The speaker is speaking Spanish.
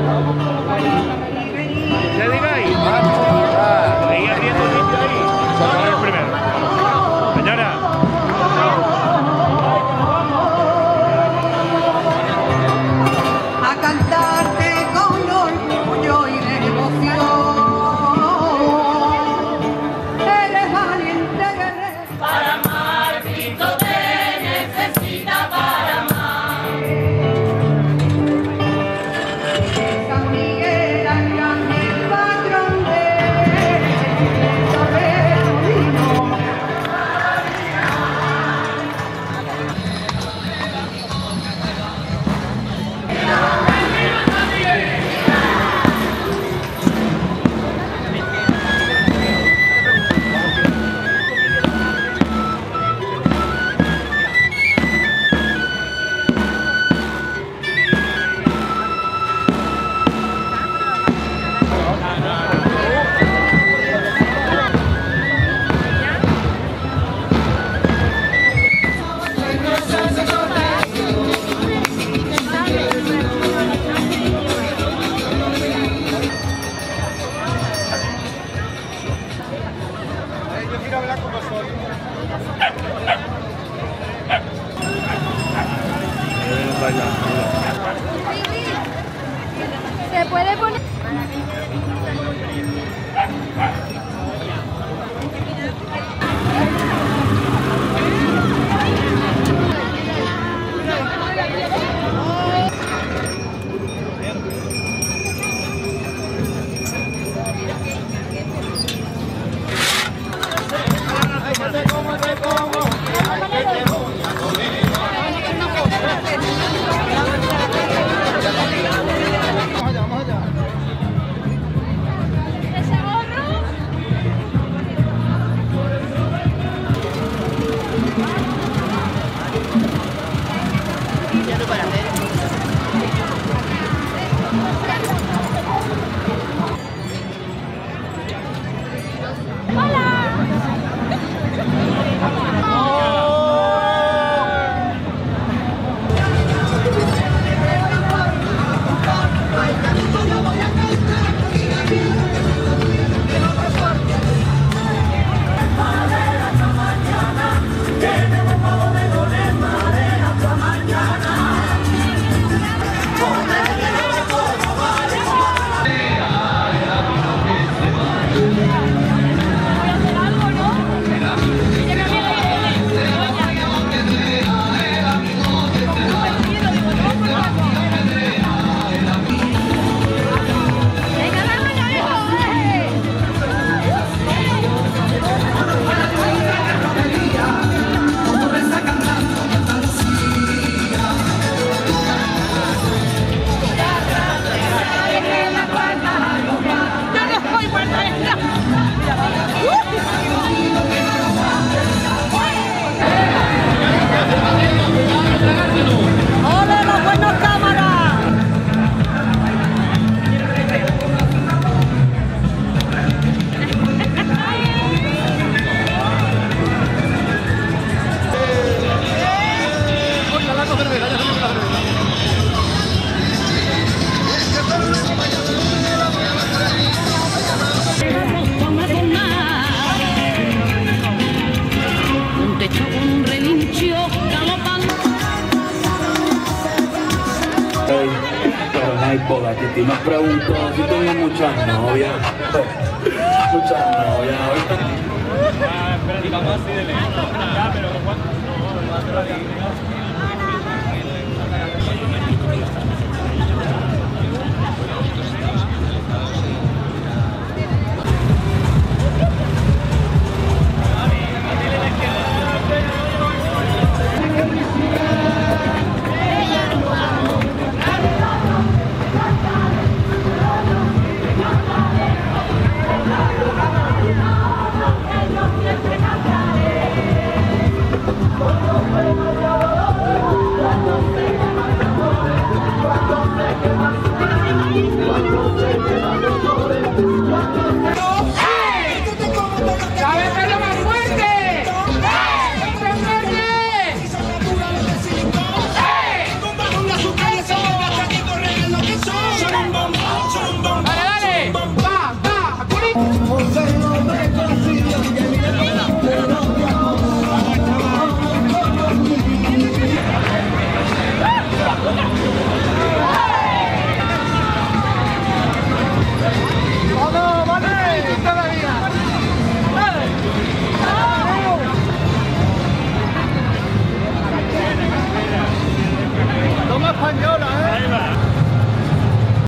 ¿Ya diga ahí? Ahí abriendo el sitio ahí. Vamos a ver primero. Señora. A cantarte con orgullo y devoción. Eres valiente guerrero. Para amar, Cristo te necesita para amar. San Miguel, arcángel, patrón de Torremolinos. Yo quiero hablar con vosotros. ¿Se puede poner? ¿Ese gorro? ¡Ole, los buenos cámaras! Un techo, un relincho galopando. Pero no hay boda, Titi. Me pregunto si tengo muchas novias. Muchas novias. Ahorita. Y vamos así de lejos. Ya, pero ¿cuánto? Yo siempre cantaré. española.